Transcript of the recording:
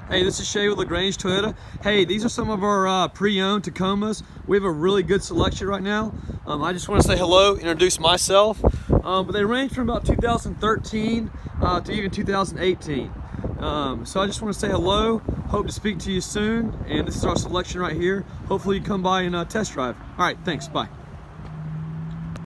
Hey, this is Shea with Lagrange Toyota. Hey, these are some of our pre-owned Tacomas. We have a really good selection right now. I just want to say hello, introduce myself. But they range from about 2013 to even 2018. So I just want to say hello, hope to speak to you soon. And this is our selection right here. Hopefully you come by and test drive. All right, thanks, bye.